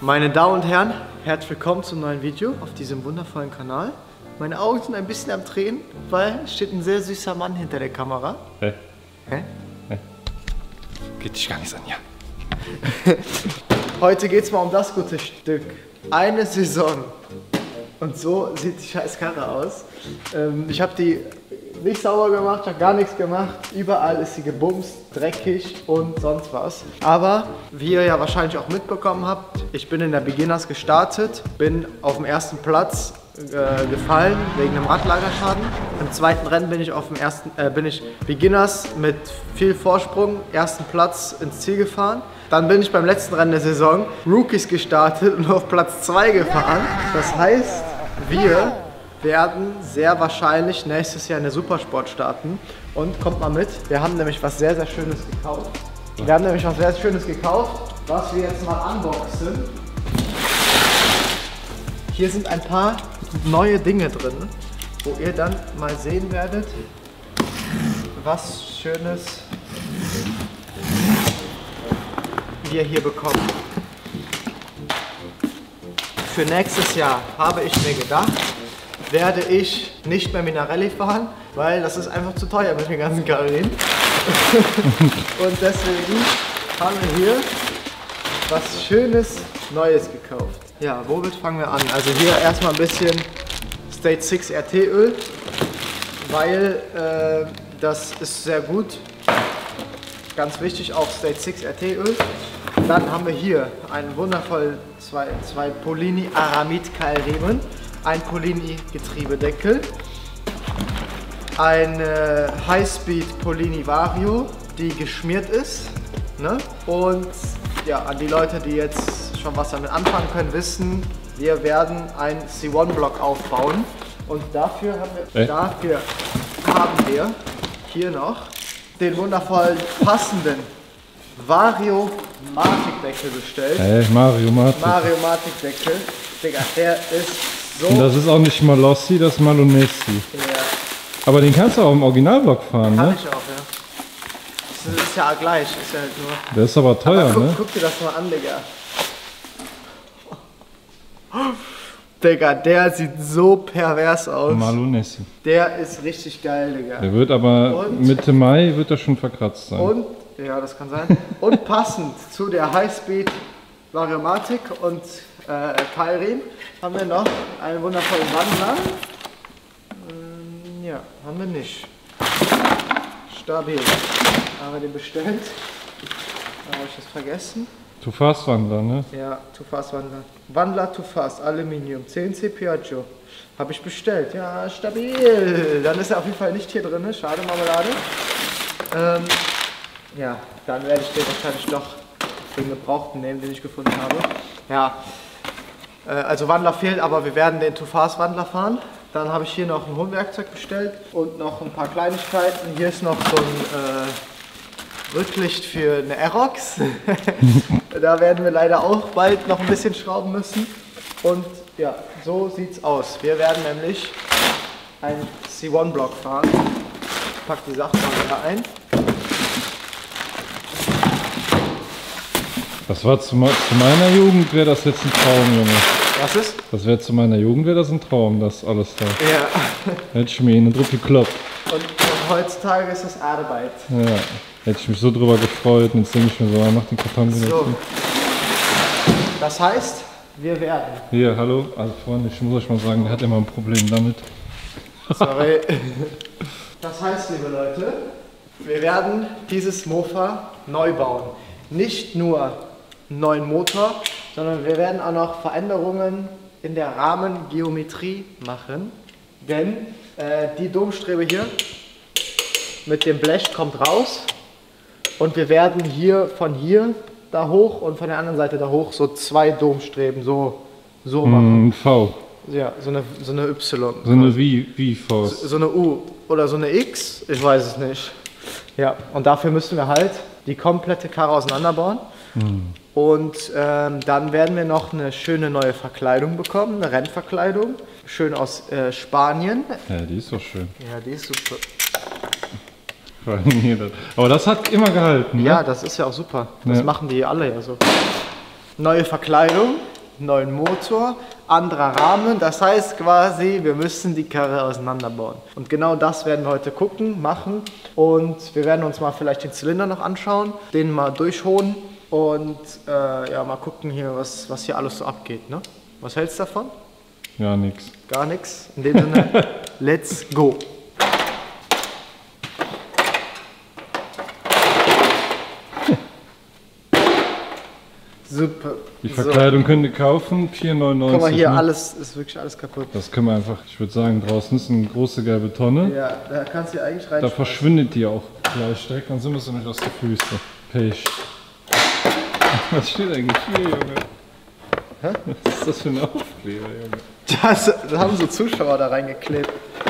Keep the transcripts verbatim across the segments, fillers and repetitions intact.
Meine Damen und Herren, herzlich willkommen zum neuen Video auf diesem wundervollen Kanal. Meine Augen sind ein bisschen am Tränen, weil es steht ein sehr süßer Mann hinter der Kamera. Hä? Hä? Hä? Geht dich gar nichts an, ja. Heute geht es mal um das gute Stück. Eine Saison. Und so sieht die scheiß Karre aus. Ähm, ich habe die nicht sauber gemacht, ich habe gar nichts gemacht. Überall ist sie gebumst, dreckig und sonst was. Aber wie ihr ja wahrscheinlich auch mitbekommen habt, ich bin in der Beginners gestartet, bin auf dem ersten Platz äh, gefallen wegen einem Radlagerschaden. Im zweiten Rennen bin ich auf dem ersten, äh, bin ich Beginners mit viel Vorsprung, ersten Platz ins Ziel gefahren. Dann bin ich beim letzten Rennen der Saison Rookies gestartet und auf Platz zwei gefahren. Das heißt, wir werden sehr wahrscheinlich nächstes Jahr in der Supersport starten. Und kommt mal mit, wir haben nämlich was sehr, sehr Schönes gekauft. Wir haben nämlich was sehr Schönes gekauft, was wir jetzt mal unboxen. Hier sind ein paar neue Dinge drin, wo ihr dann mal sehen werdet, was Schönes wir hier bekommen. Für nächstes Jahr habe ich mir gedacht, werde ich nicht mehr Minarelli fahren, weil das ist einfach zu teuer mit den ganzen Karren. Und deswegen haben wir hier was Schönes Neues gekauft. Ja, womit fangen wir an? Also hier erstmal ein bisschen Stage sechs R T Öl, weil äh, das ist sehr gut. Ganz wichtig auch Stage sechs R T Öl. Dann haben wir hier einen wundervollen zwei, zwei Polini Aramid Keilriemen, ein Polini Getriebedeckel, eine Highspeed Polini Vario, die geschmiert ist, ne? Und ja, an die Leute, die jetzt schon was damit anfangen können, wissen, wir werden einen C eins Block aufbauen und dafür haben wir, äh? dafür haben wir hier noch den wundervollen passenden Vario Matic Deckel bestellt. Hey, Mario Matic. Mario Matic Deckel. Digga, der ist so. Und das ist auch nicht Malossi, das ist Malonesi. Ja. Aber den kannst du auch im Originalblock fahren, Kann ne? ich auch, ja. Das ist ja gleich, ist ja halt nur. Der ist aber teuer, aber guck, ne? guck dir das mal an, Digga. Digga, der sieht so pervers aus. Malonesi. Der ist richtig geil, Digga. Der wird aber und Mitte Mai wird er schon verkratzt sein. Und, ja, das kann sein. Und passend zu der Highspeed Variomatic und äh, Keilriemen haben wir noch einen wundervollen Wandler. Ähm, ja, haben wir nicht. Stabil. Haben wir den bestellt. Da habe ich das vergessen. Too Fast Wandler, ne? Ja, Too Fast Wandler. Wandler Too Fast, Aluminium, C N C Piaggio. Habe ich bestellt. Ja, stabil. Dann ist er auf jeden Fall nicht hier drin. Schade, Marmelade. Ähm, ja, dann werde ich den wahrscheinlich doch den gebrauchten nehmen, den ich gefunden habe. Ja, äh, also Wandler fehlt, aber wir werden den Too Fast Wandler fahren. Dann habe ich hier noch ein Hohnwerkzeug bestellt und noch ein paar Kleinigkeiten. Hier ist noch so ein äh, Rücklicht für eine Aerox. Da werden wir leider auch bald noch ein bisschen schrauben müssen. Und ja, so sieht's aus. Wir werden nämlich einen C eins Block fahren. Ich packe die Sachen mal wieder ein. Das war zu, zu meiner Jugend, wäre das jetzt ein Traum, Junge. Was ist? Das wäre zu meiner Jugend, wäre das ein Traum, das alles da. Ja. Hätte ich mir in den Druck gekloppt. Und, und heutzutage ist das Arbeit. Ja, hätte ich mich so drüber gefreut. Und jetzt denke ich mir so, mach den Karton wieder So. zu. Das heißt, wir werden. Hier, hallo, also Freunde, ich muss euch mal sagen, der hat immer ein Problem damit. Sorry. Das heißt, liebe Leute, wir werden dieses Mofa neu bauen. Nicht nur einen neuen Motor, sondern wir werden auch noch Veränderungen in der Rahmengeometrie machen. Denn äh, die Domstrebe hier mit dem Blech kommt raus und wir werden hier von hier da hoch und von der anderen Seite da hoch so zwei Domstreben so, so machen. Mm, V. Ja, so eine, so eine Y. So eine wie, wie V. So, so eine U oder so eine X, ich weiß es nicht. Ja, und dafür müssen wir halt die komplette Karre auseinanderbauen. Hm. Und ähm, dann werden wir noch eine schöne neue Verkleidung bekommen, eine Rennverkleidung. Schön aus äh, Spanien. Ja, die ist doch schön. Ja, die ist super. Aber das hat immer gehalten, ne? Ja, das ist ja auch super. Das ja. machen die alle ja so. Neue Verkleidung. neuen Motor, anderer Rahmen. Das heißt quasi, wir müssen die Karre auseinanderbauen. Und genau das werden wir heute gucken, machen. Und wir werden uns mal vielleicht den Zylinder noch anschauen, den mal durchholen und äh, ja, mal gucken hier, was, was hier alles so abgeht. Ne? Was hältst du davon? Ja, nix. Gar nichts. In dem Sinne, let's go. Super. Die Verkleidung so. Könnt ihr kaufen, vier neunundneunzig. Guck mal hier, ne? alles ist wirklich alles kaputt. Das können wir einfach, ich würde sagen, draußen ist eine große gelbe Tonne. Ja, da kannst du eigentlich rein. Da verschwindet die auch gleich direkt, dann sind wir so nicht aus der Füße. Pech. Was steht eigentlich hier, Junge? Hä? Was ist das für ein Aufkleber, Junge? Das, da haben so Zuschauer da reingeklebt.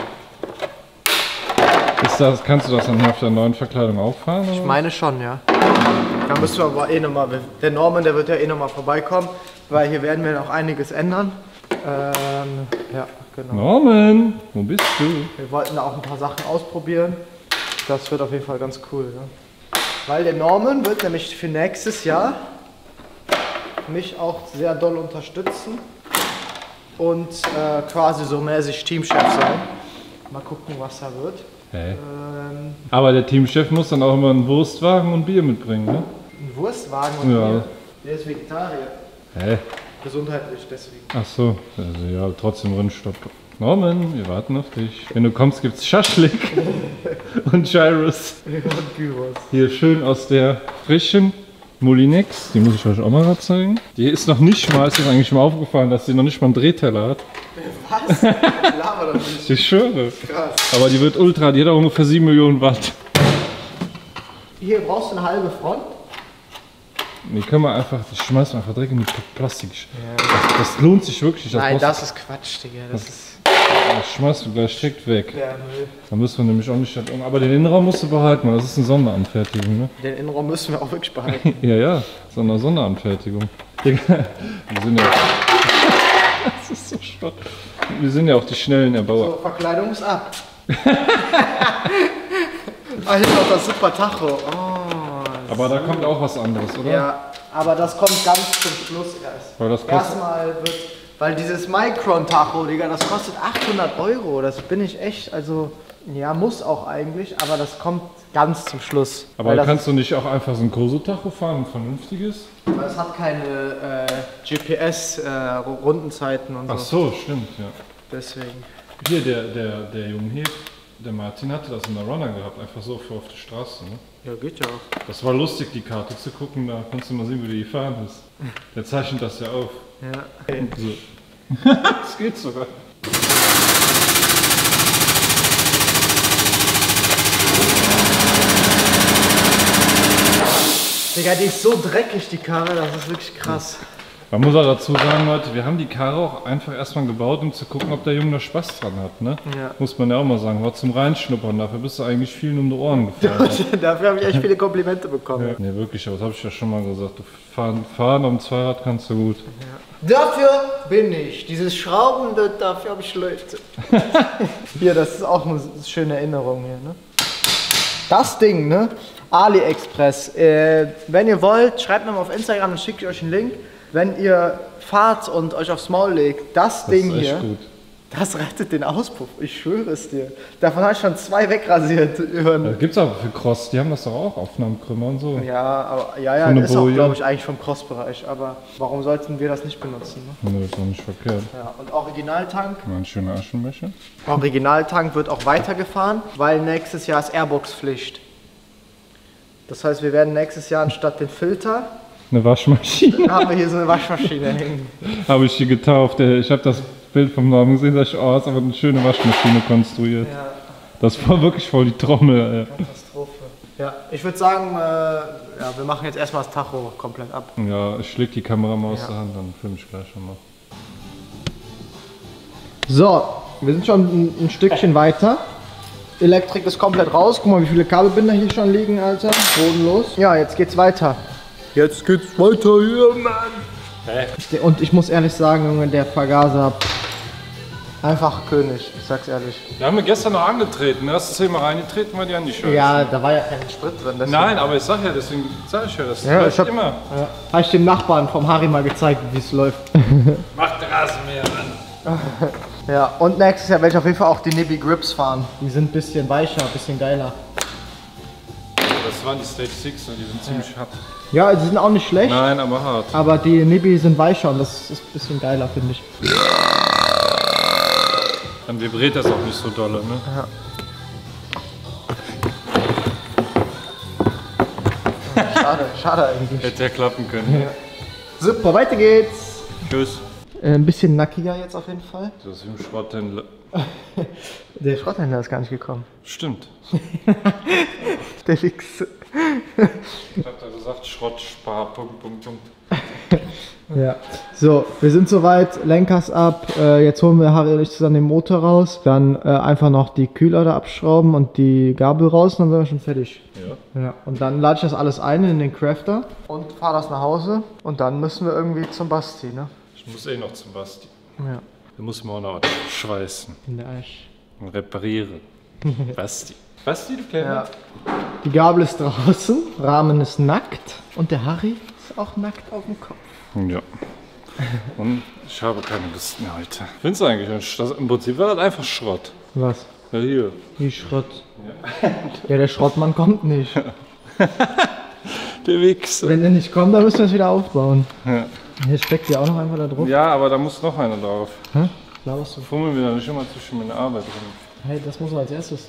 Ist das, kannst du das dann auf der neuen Verkleidung auffahren? Oder? Ich meine schon, ja. Da müssen wir aber eh nochmal, der Norman, der wird ja eh nochmal vorbeikommen, weil hier werden wir noch einiges ändern. Ähm, ja, genau. Norman, wo bist du? Wir wollten da auch ein paar Sachen ausprobieren. Das wird auf jeden Fall ganz cool. Ne? Weil der Norman wird nämlich für nächstes Jahr mich auch sehr doll unterstützen und äh, quasi so mäßig Teamchef sein. Mal gucken, was da wird. Hey. Ähm, Aber der Teamchef muss dann auch immer einen Wurstwagen und Bier mitbringen, ne? Ein Wurstwagen und ja. Bier? Der ist Vegetarier. Hä? Gesundheitlich deswegen. Ach so, also ja, trotzdem Rindstock. Norman, wir warten auf dich. Wenn du kommst, gibt's Schaschlik und Gyros. Und Gyros. Hier schön aus der frischen Molinex, die muss ich euch auch mal gerade zeigen. Die ist noch nicht mal, ist das eigentlich mal aufgefallen, dass sie noch nicht mal einen Drehteller hat. Was? Laber doch nicht. Ich schwöre. Krass. Aber die wird ultra, die hat auch ungefähr sieben Millionen Watt. Hier brauchst du eine halbe Front. Die können wir einfach, die schmeißen wir einfach direkt in die Plastik. Ja. Das, das lohnt sich wirklich. Das Nein, brauchst- das ist Quatsch, Digga. Das, das ist. Das schmeißt du gleich direkt weg. Ja, Müll. Da müssen wir nämlich auch nicht. Aber den Innenraum musst du behalten, weil das ist eine Sonderanfertigung, ne? Den Innenraum müssen wir auch wirklich behalten. Ja, ja, so eine Sonderanfertigung. Wir sind ja. Das ist so spannend. Wir sind ja auch die schnellen Erbauer. So, Verkleidung ist ab. Ah, hier ist noch das super Tacho. Oh, Aber da kommt auch was anderes, oder? ja, aber das kommt ganz zum Schluss erst. Weil das kostet- Erstmal wird, weil dieses Micron-Tacho, Digga, das kostet achthundert Euro. Das bin ich echt, also, ja, muss auch eigentlich, aber das kommt ganz zum Schluss. Aber weil das, kannst du nicht auch einfach so ein Koso-Tacho fahren, ein vernünftiges? weil es hat keine äh, G P S-Rundenzeiten äh, und Ach so. so, stimmt, ja. Deswegen. Hier, der, der, der Junge hier, der Martin hatte das in der Runner gehabt, einfach so für auf der Straße, ne? Ja, geht ja auch. Das war lustig, die Karte zu gucken, da konntest du mal sehen, wie du gefahren bist. Der zeichnet das ja auf. Ja. Okay. So. Das geht sogar. Digga, die ist so dreckig, die Karre, das ist wirklich krass. Man muss auch dazu sagen, Leute, wir haben die Karre auch einfach erstmal gebaut, um zu gucken, ob der Junge da Spaß dran hat, ne? Ja. Muss man ja auch mal sagen, war zum Reinschnuppern, dafür bist du eigentlich vielen um die Ohren gefahren. Dafür habe ich echt viele Komplimente bekommen. Ja. Ne, wirklich, aber das habe ich ja schon mal gesagt. Du fahren, fahren am Zweirad kannst du gut. Ja. Dafür bin ich. Dieses Schrauben, das- dafür habe ich Leute. Hier, das ist auch eine schöne Erinnerung hier, ne? Das Ding, ne? AliExpress. Äh, wenn ihr wollt, schreibt mir mal auf Instagram, dann schicke ich euch einen Link. Wenn ihr fahrt und euch aufs Maul legt, das, Das Ding ist echt hier, gut. das rettet den Auspuff. Ich schwöre es dir. Davon habe ich schon zwei wegrasiert. Über Das gibt's aber für Cross, die haben das doch auch, Aufnahmekrümmer und so. ja, aber ja, ja, So eine das ist auch, Boje. glaube ich, eigentlich vom Cross-Bereich. Aber warum sollten wir das nicht benutzen? Ne? Ne, ist doch nicht verkehrt. Ja, und Originaltank. Mal ein schöner Aschenbecher. Originaltank wird auch weitergefahren, weil nächstes Jahr ist Airbox-Pflicht. Das heißt, wir werden nächstes Jahr anstatt den Filter, Eine Waschmaschine. haben wir hier so eine Waschmaschine hängen. Habe ich die getauft. Der- Ich habe das Bild vom Norman gesehen, sag ich, oh, ist aber eine schöne Waschmaschine konstruiert. Ja, Das war wirklich voll die Trommel. Katastrophe. Ja, ich würde sagen, äh, ja, wir machen jetzt erstmal das Tacho komplett ab. Ey. Ja, ich schläg die Kamera mal aus Ja. der Hand, dann film ich gleich schon mal. So, wir sind schon ein, ein Stückchen weiter. Elektrik ist komplett raus. Guck mal, wie viele Kabelbinder hier schon liegen, Alter. Bodenlos. Ja, jetzt geht's weiter. Jetzt geht's weiter hier, Mann. Und ich muss ehrlich sagen, Junge, der Vergaser. Einfach König, ich sag's ehrlich. Wir haben ja gestern noch angetreten, ne? Hast du zehnmal reingetreten, war die an die Scheiße. Ja, da war ja kein Sprit drin. Deswegen. Nein, aber ich sag ja, deswegen sag ich ja, das ja, läuft ich hab, immer. Ja. Habe ich dem Nachbarn vom Harry mal gezeigt, wie es läuft. Mach den Rasenmäher an. Ja, und nächstes Jahr werde ich auf jeden Fall auch die Nibby Grips fahren. Die sind ein bisschen weicher, ein bisschen geiler. Das waren die Stage sechs und die sind ziemlich ja. hart. Ja, die sind auch nicht schlecht. Nein, aber hart. Aber die Nibby sind weicher und das ist ein bisschen geiler, finde ich. Dann vibriert das auch nicht so dolle, ne? Ja. Schade, schade eigentlich. Hätte ja klappen können. Ja. Super, weiter geht's. Tschüss. Äh, ein bisschen nackiger jetzt auf jeden Fall. Das ist im Schrotthändler. Der Schrotthändler ist gar nicht gekommen. Stimmt. Der Wichs. Ich hab da gesagt, Schrott, Spar, Punkt, Punkt, Punkt. Ja. So, wir sind soweit, Lenkers ab. Äh, jetzt holen wir Harry und ich zusammen den Motor raus. Dann äh, einfach noch die Kühler da abschrauben und die Gabel raus und dann sind wir schon fertig. Ja. Ja. Und dann lade ich das alles ein in den Crafter und fahre das nach Hause. Und dann müssen wir irgendwie zum Basti, ne? Ich muss eh noch zum Basti. Ja. Da muss man auch noch schweißen. In der Eisch. Und reparieren. Basti. Basti, du Kleiner? Ja. Die Gabel ist draußen, Rahmen ist nackt und der Harry ist auch nackt auf dem Kopf. Ja. Und ich habe keine Lust mehr heute. Findest du eigentlich? Das, im Prinzip war das einfach Schrott. Was? Ja, hier. Wie Schrott? Ja, ja, der Schrottmann kommt nicht. Der Wichser. Wenn er nicht kommt, dann müssen wir es wieder aufbauen. Ja. Hier steckt ja auch noch einfach da drauf. Ja, aber da muss noch einer drauf. Hä? Laberst du? Fummeln wir da nicht immer zwischen meiner Arbeit drin. Hey, das muss man als erstes.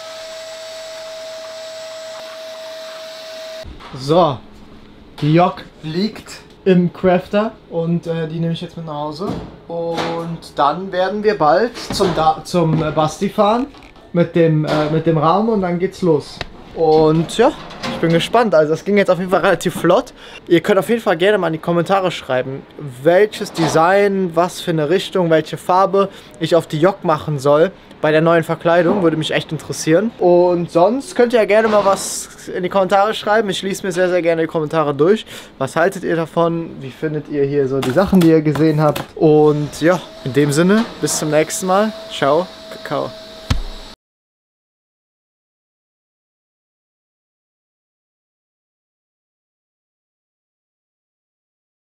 So, die Jok liegt im Crafter und äh, die nehme ich jetzt mit nach Hause. Und dann werden wir bald zum, da zum äh, Basti fahren mit dem, äh, mit dem Rahmen und dann geht's los. Und ja, ich bin gespannt. Also das ging jetzt auf jeden Fall relativ flott. Ihr könnt auf jeden Fall gerne mal in die Kommentare schreiben, welches Design, was für eine Richtung, welche Farbe ich auf die Jok machen soll. Bei der neuen Verkleidung, würde mich echt interessieren. Und sonst könnt ihr ja gerne mal was in die Kommentare schreiben. Ich lese mir sehr, sehr gerne die Kommentare durch. Was haltet ihr davon? Wie findet ihr hier so die Sachen, die ihr gesehen habt? Und ja, in dem Sinne, bis zum nächsten Mal. Ciao, Kakao.